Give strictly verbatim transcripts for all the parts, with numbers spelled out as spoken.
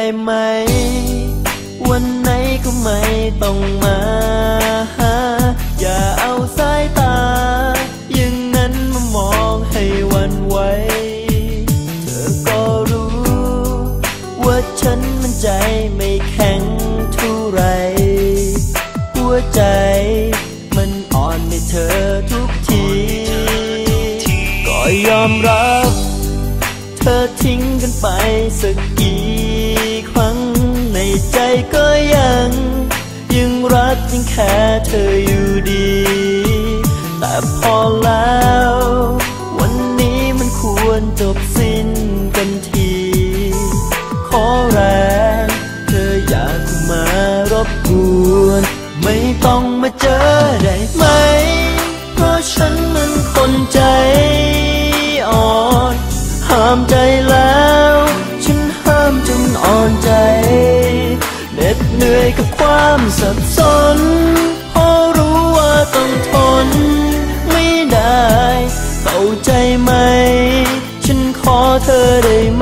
ไหมวันไหนก็ไม่ต้องมาหาอย่าเอาสายตาอย่างนั้นมามองให้หวั่นไหวเธอก็รู้ว่าฉันมันใจไม่แข็งเท่าไรหัวใจมันอ่อนในเธอทุกทีก็ยอมรับเธอทิ้งกันไปสักกี่ครั้งในใจก็ยังยังรักยังแค่เธออยู่ดีแต่พอแล้ววันนี้มันควรจบสิ้นกันทีขอแรงเธออย่าเข้ามารบกวนไม่ต้องมาเจอได้ไหมเพราะฉันมันคนใจอ่อนห้ามใจแล้วฉันห้ามจนอ่อนใจเหน็ดเหนื่อยกับความสับสนพอรู้ว่าต้องทนไม่ได้เข้าใจไหมฉันขอเธอได้ไหม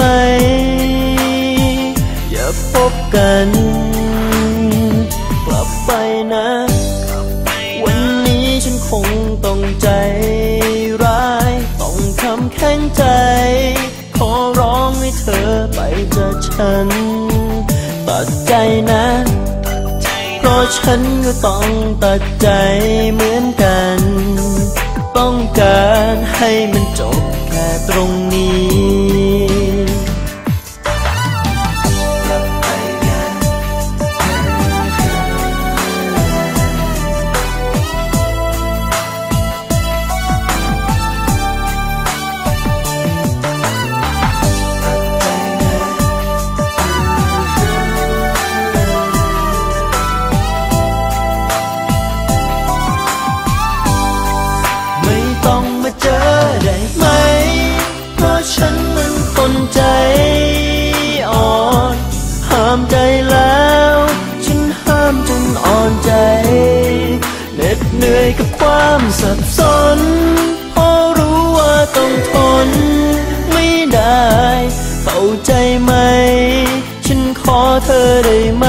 อย่าพบกันกลับไปนะวันนี้ฉันคงต้องใจร้ายต้องทำแข็งใจขอร้องให้เธอไปจากฉันตัดใจนะเพราะฉันก็ต้องตัดใจเหมือนกันต้องการให้มันจบแค่ตรงนี้เจอได้ไหมเพราะฉันมันคนใจอ่อนห้ามใจแล้วฉันห้ามจนอ่อนใจเหน็ดเหนื่อยกับความสับสนพอรู้ว่าต้องทนไม่ได้เข้าใจไหมฉันขอเธอได้ไหม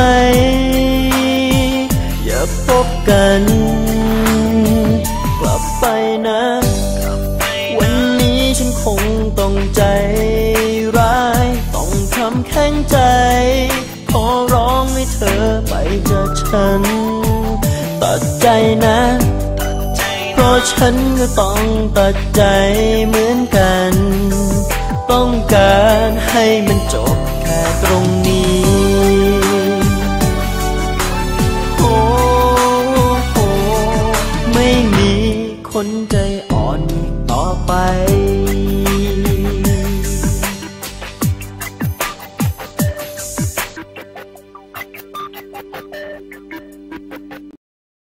อย่าพบกันกลับไปนะฉันคงต้องใจร้ายต้องทำแข็งใจขอร้องให้เธอไปจากฉันตัดใจนะเพราะฉันก็ต้องตัดใจเหมือนกันต้องการให้มันจบแค่ตรงนี้